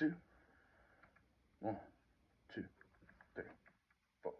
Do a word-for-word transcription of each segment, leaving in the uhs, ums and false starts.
two. One, two, three, four.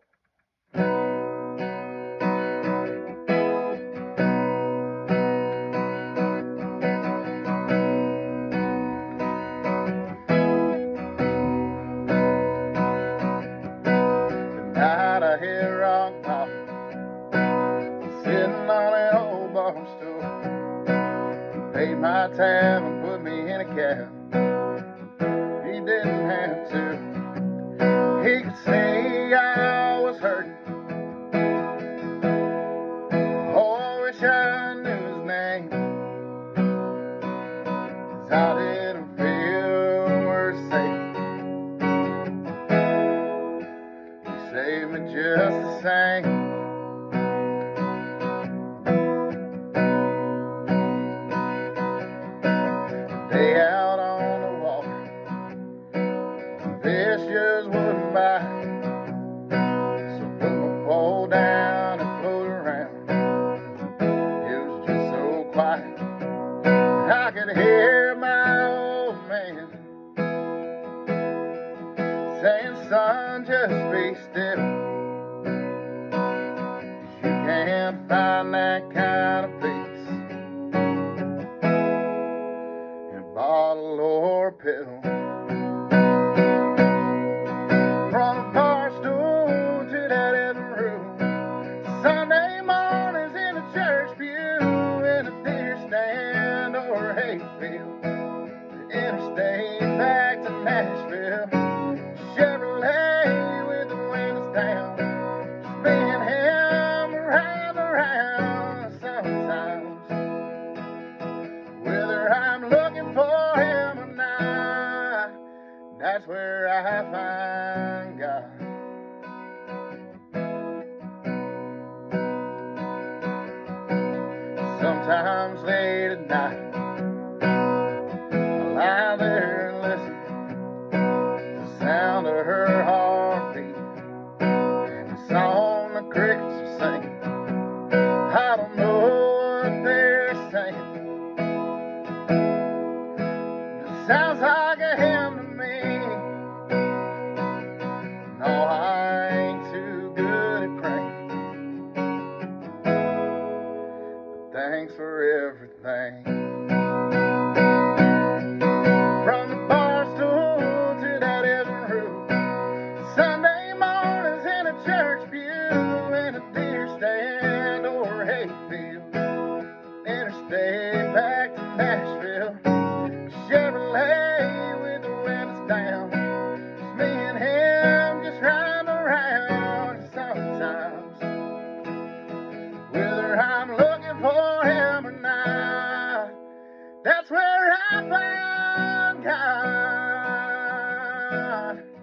Tonight I hear rock pop, sitting on an old bar stool. Paid my tab and put me in a cab. He didn't have to. He could see I was hurting. Oh, I wish I knew his name, 'cause I didn't feel worth saving. He saved me just the same. Day out on the water, fish just wouldn't bite. So put my pole down and float around. It was just so quiet, I could hear my old man saying, son, just be still. You can't find that kind of peace in a bottle or a pill. From a bar stool to that other room, Sunday mornings in a church pew, in a deer stand or a hayfield, the interstate back to Nashville, Chevrolet with the windows down, spin him round and round. Sometimes, whether I'm looking for him or not, that's where I find God. Sometimes late at night, I lie there and listen to the sound of her heartbeat and the song the crickets are singing. I don't know what they're saying, but it sounds like a hymn to me. No, I ain't too good at praying, but thanks for everything. From the bar stool to that other room, Sunday mornings in a church pew, in a deer stand or a hayfield, interstate back to Nashville, Chevrolet with the windows down, just me and him just riding around. Sometimes, whether I'm looking for him or not, that's where I find God.